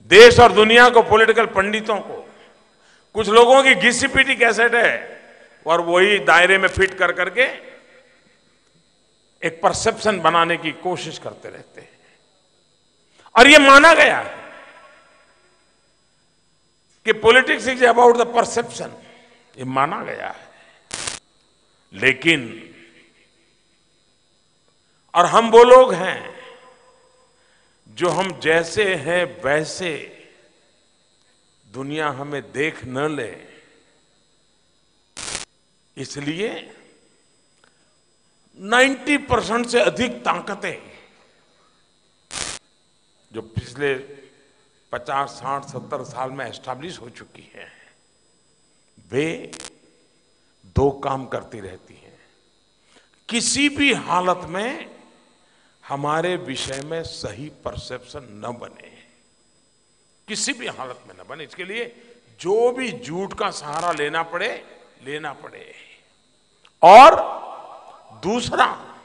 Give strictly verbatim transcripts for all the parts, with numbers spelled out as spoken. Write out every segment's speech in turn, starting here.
देश और दुनिया को, पॉलिटिकल पंडितों को, कुछ लोगों की घिसी पीटी कैसेट है और वही दायरे में फिट कर करके एक परसेप्शन बनाने की कोशिश करते रहते हैं। और ये माना गया है कि politics is about the perception, ये माना गया है। लेकिन और हम वो लोग हैं जो हम जैसे हैं वैसे दुनिया हमें देख न ले, इसलिए नब्बे परसेंट से अधिक ताकतें जो पिछले पचास, साठ, सत्तर साल में एस्टैब्लिश हो चुकी हैं, वे दो काम करती रहती हैं। किसी भी हालत में हमारे विषय में सही परसेप्शन न बने, किसी भी हालत में न बने, इसके लिए जो भी झूठ का सहारा लेना पड़े लेना पड़े। और दूसरा,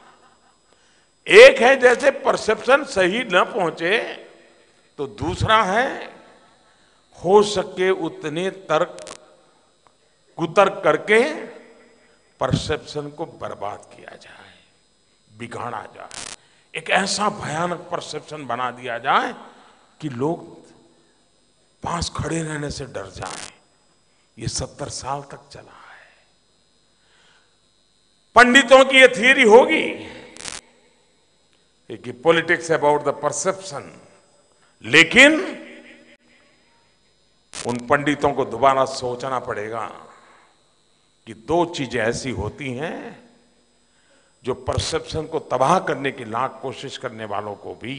एक है जैसे परसेप्शन सही न पहुंचे, तो दूसरा है हो सके उतने तर्क कुतर्क करके परसेप्शन को बर्बाद किया जाए, बिगाड़ा जाए, एक ऐसा भयानक परसेप्शन बना दिया जाए कि लोग पास खड़े रहने से डर जाएं। ये सत्तर साल तक चला है। पंडितों की ये थियरी होगी कि पॉलिटिक्स अबाउट द परसेप्शन, लेकिन उन पंडितों को दोबारा सोचना पड़ेगा कि दो चीजें ऐसी होती हैं जो परसेप्शन को तबाह करने की लाख कोशिश करने वालों को भी,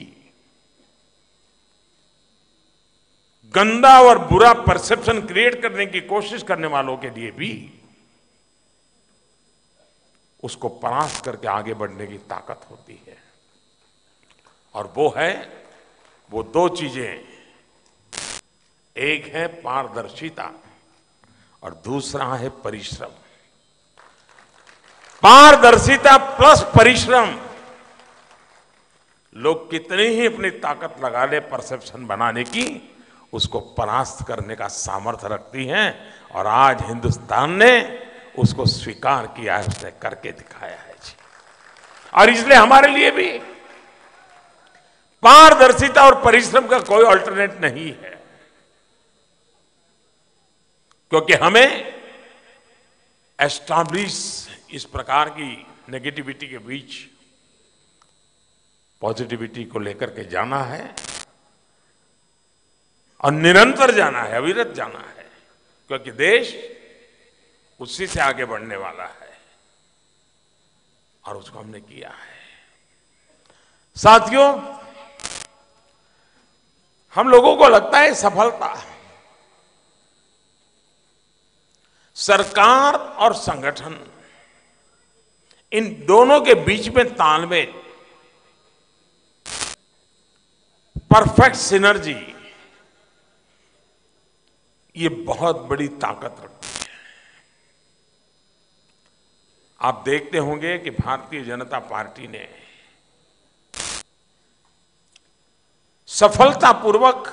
गंदा और बुरा परसेप्शन क्रिएट करने की कोशिश करने वालों के लिए भी उसको परास्त करके आगे बढ़ने की ताकत होती है। और वो है, वो दो चीजें, एक है पारदर्शिता और दूसरा है परिश्रम। पारदर्शिता प्लस परिश्रम, लोग कितनी ही अपनी ताकत लगा ले परसेप्शन बनाने की, उसको परास्त करने का सामर्थ्य रखती हैं। और आज हिंदुस्तान ने उसको स्वीकार किया है, उसने करके दिखाया है जी। और इसलिए हमारे लिए भी पारदर्शिता और परिश्रम का कोई अल्टरनेट नहीं है, क्योंकि हमें एस्टैब्लिश इस प्रकार की नेगेटिविटी के बीच पॉजिटिविटी को लेकर के जाना है और निरंतर जाना है, अविरत जाना है, क्योंकि देश उसी से आगे बढ़ने वाला है और उसको हमने किया है। साथियों, हम लोगों को लगता है सफलता सरकार और संगठन, इन दोनों के बीच में तालमेल, परफेक्ट सिनर्जी, ये बहुत बड़ी ताकत रखती है। आप देखते होंगे कि भारतीय जनता पार्टी ने सफलतापूर्वक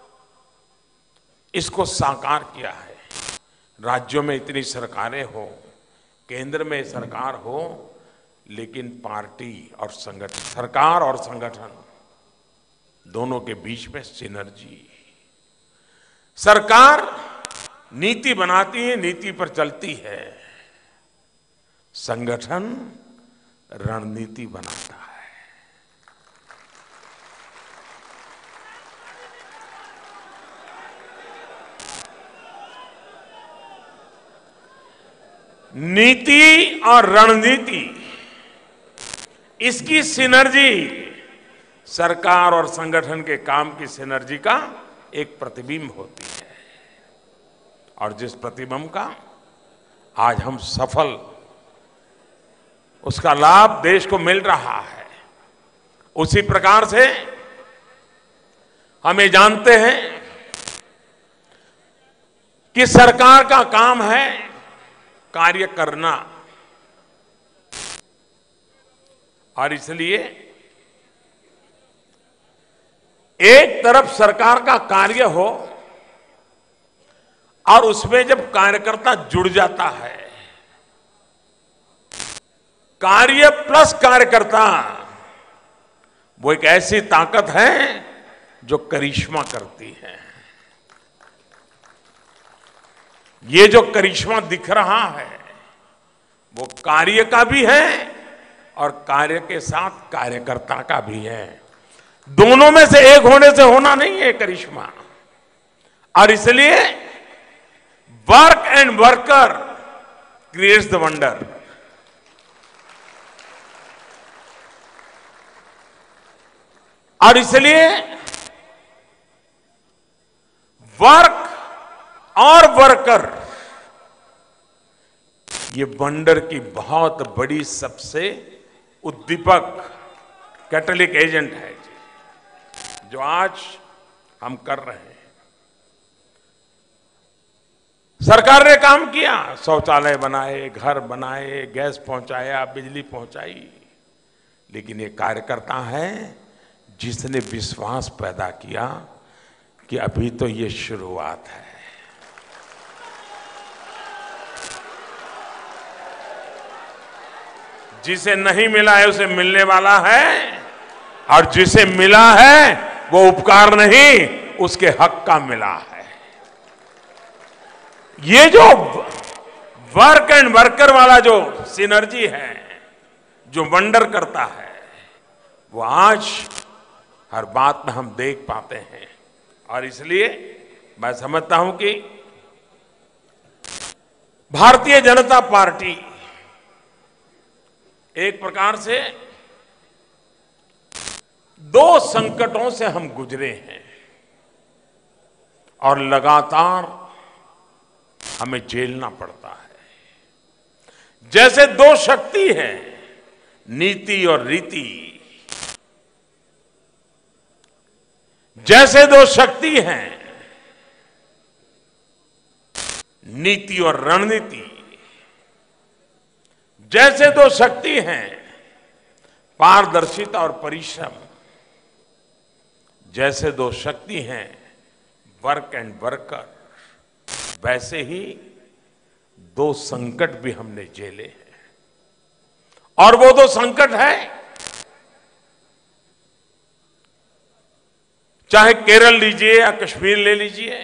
इसको साकार किया है। राज्यों में इतनी सरकारें हो, केंद्र में सरकार हो, लेकिन पार्टी और संगठन, सरकार और संगठन दोनों के बीच में सिनर्जी। सरकार नीति बनाती है, नीति पर चलती है, संगठन रणनीति बनाता है। नीति और रणनीति, इसकी सिनर्जी सरकार और संगठन के काम की सिनर्जी का एक प्रतिबिंब होती है। और जिस प्रतिबिंब का आज हम सफल, उसका लाभ देश को मिल रहा है। उसी प्रकार से हमें जानते हैं कि सरकार का काम है कार्य करना, और इसलिए एक तरफ सरकार का कार्य हो और उसमें जब कार्यकर्ता जुड़ जाता है, कार्य प्लस कार्यकर्ता, वो एक ऐसी ताकत है जो करिश्मा करती है। ये जो करिश्मा दिख रहा है वो कार्य का भी है और कार्य के साथ कार्यकर्ता का भी है। दोनों में से एक होने से होना नहीं है करिश्मा। और इसलिए work and worker creates the wonder. और इसलिए वर्क और वर्कर ये वंडर की बहुत बड़ी सबसे उद्दीपक कैटलिक एजेंट है जो आज हम कर रहे हैं। सरकार ने काम किया, शौचालय बनाए, घर बनाए, गैस पहुंचाया, बिजली पहुंचाई, लेकिन ये कार्यकर्ता है जिसने विश्वास पैदा किया कि अभी तो ये शुरुआत है। जिसे नहीं मिला है उसे मिलने वाला है, और जिसे मिला है वो उपकार नहीं उसके हक का मिला है। ये जो वर्क एंड वर्कर वाला जो सिनर्जी है, जो वंडर करता है, वो आज हर बात में हम देख पाते हैं। और इसलिए मैं समझता हूं कि भारतीय जनता पार्टी एक प्रकार से दो संकटों से हम गुजरे हैं और लगातार हमें झेलना पड़ता है। जैसे दो शक्ति है, नीति और रीति, जैसे दो शक्ति हैं, नीति और रणनीति, जैसे दो शक्ति हैं, पारदर्शिता और परिश्रम, जैसे दो शक्ति हैं, वर्क एंड वर्कर, वैसे ही दो संकट भी हमने झेले हैं। और वो दो संकट है, चाहे केरल लीजिए या कश्मीर ले लीजिए,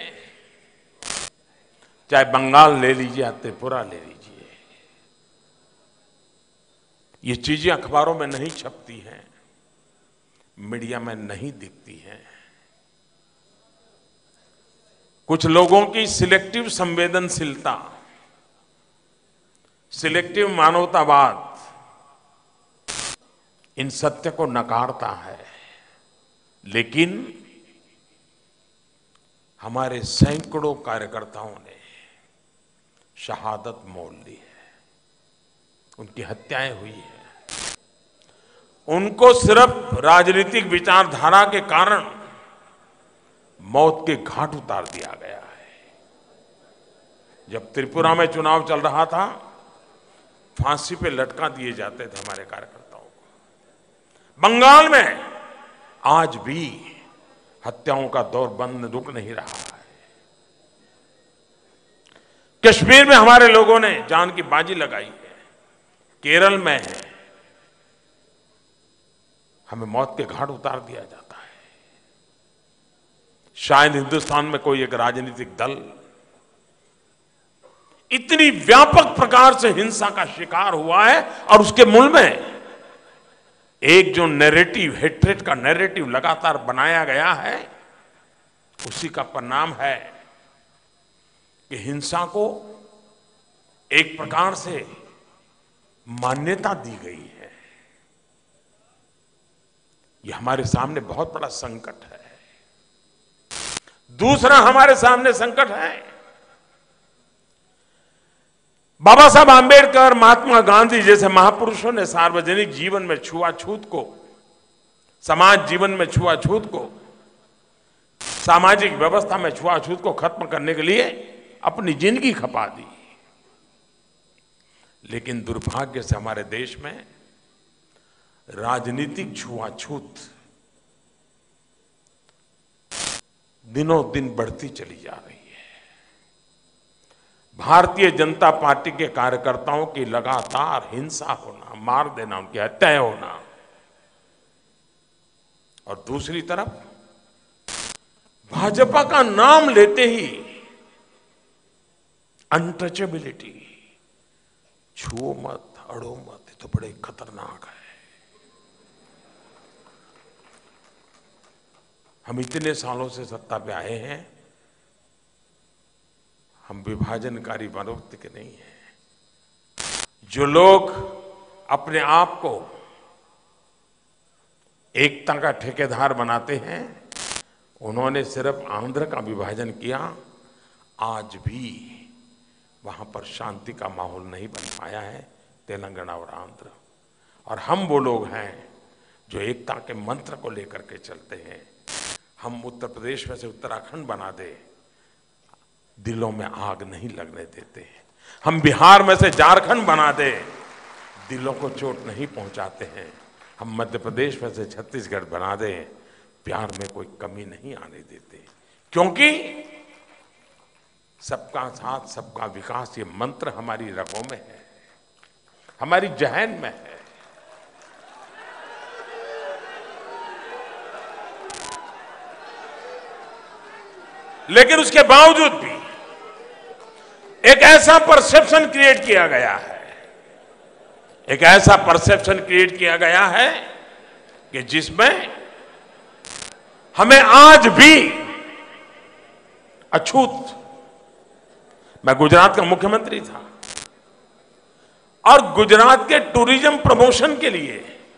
चाहे बंगाल ले लीजिए या त्रिपुरा ले लीजिए। ये चीजें अखबारों में नहीं छपती हैं, मीडिया में नहीं दिखती हैं। कुछ लोगों की सिलेक्टिव संवेदनशीलता, सिलेक्टिव मानवतावाद इन सत्य को नकारता है, लेकिन हमारे सैकड़ों कार्यकर्ताओं ने शहादत मोल ली है, उनकी हत्याएं हुई हैं। उनको सिर्फ राजनीतिक विचारधारा के कारण मौत के घाट उतार दिया गया है। जब त्रिपुरा में चुनाव चल रहा था, फांसी पे लटका दिए जाते थे हमारे कार्यकर्ताओं को। बंगाल में आज भी हत्याओं का दौर बंद रुक नहीं रहा है। कश्मीर में हमारे लोगों ने जान की बाजी लगाई है। केरल में है, हमें मौत के घाट उतार दिया जाता है। शायद हिंदुस्तान में कोई एक राजनीतिक दल इतनी व्यापक प्रकार से हिंसा का शिकार हुआ है और उसके मूल में एक जो नैरेटिव, हेट्रेट का नैरेटिव लगातार बनाया गया है, उसी का परिणाम है कि हिंसा को एक प्रकार से मान्यता दी गई है। यह हमारे सामने बहुत बड़ा संकट है। दूसरा हमारे सामने संकट है, बाबा साहब आंबेडकर, महात्मा गांधी जैसे महापुरुषों ने सार्वजनिक जीवन में छुआछूत को, समाज जीवन में छुआछूत को, सामाजिक व्यवस्था में छुआछूत को खत्म करने के लिए अपनी जिंदगी खपा दी। लेकिन दुर्भाग्य से हमारे देश में राजनीतिक छुआछूत दिनों दिन बढ़ती चली जा रही है। भारतीय जनता पार्टी के कार्यकर्ताओं की लगातार हिंसा होना, मार देना, उनकी हत्याएं होना, और दूसरी तरफ भाजपा का नाम लेते ही अनटचेबिलिटी, छुओ मत, अड़ो मत, ये तो बड़े खतरनाक है। हम इतने सालों से सत्ता पे आए हैं, हम विभाजनकारी मनोवृत्ति के नहीं हैं। जो लोग अपने आप को एकता का ठेकेदार बनाते हैं, उन्होंने सिर्फ आंध्र का विभाजन किया, आज भी वहां पर शांति का माहौल नहीं बन पाया है, तेलंगाना और आंध्र। और हम वो लोग हैं जो एकता के मंत्र को लेकर के चलते हैं। हम उत्तर प्रदेश में से उत्तराखंड बना दे, दिलों में आग नहीं लगने देते हैं। हम बिहार में से झारखंड बना दे, दिलों को चोट नहीं पहुंचाते हैं। हम मध्य प्रदेश में से छत्तीसगढ़ बना दे, प्यार में कोई कमी नहीं आने देते, क्योंकि सबका साथ सबका विकास ये मंत्र हमारी रगों में है, हमारी जहन में है। लेकिन उसके बावजूद भी एक ऐसा परसेप्शन क्रिएट किया गया है, एक ऐसा परसेप्शन क्रिएट किया गया है कि जिसमें हमें आज भी अछूत, मैं गुजरात का मुख्यमंत्री था और गुजरात के टूरिज्म प्रमोशन के लिए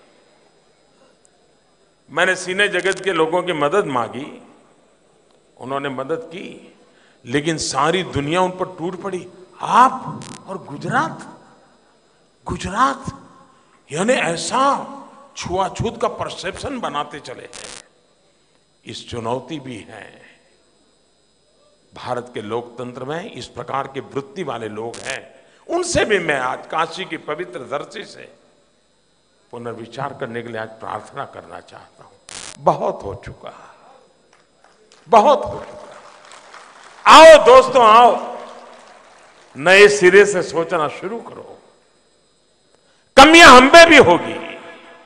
मैंने सिने जगत के लोगों की मदद मांगी, उन्होंने मदद की, लेकिन सारी दुनिया उन पर टूट पड़ी। आप और गुजरात, गुजरात यानी ऐसा छुआछूत का परसेप्शन बनाते चले हैं। इस चुनौती भी है। भारत के लोकतंत्र में इस प्रकार के वृत्ति वाले लोग हैं, उनसे भी मैं आज काशी की पवित्र धरती से पुनर्विचार करने के लिए आज प्रार्थना करना चाहता हूं। बहुत हो चुका, बहुत हो चुका। आओ दोस्तों, आओ, नए सिरे से सोचना शुरू करो। कमियां हम में भी होगी,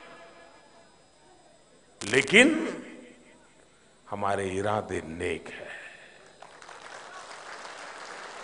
लेकिन हमारे इरादे नेक है।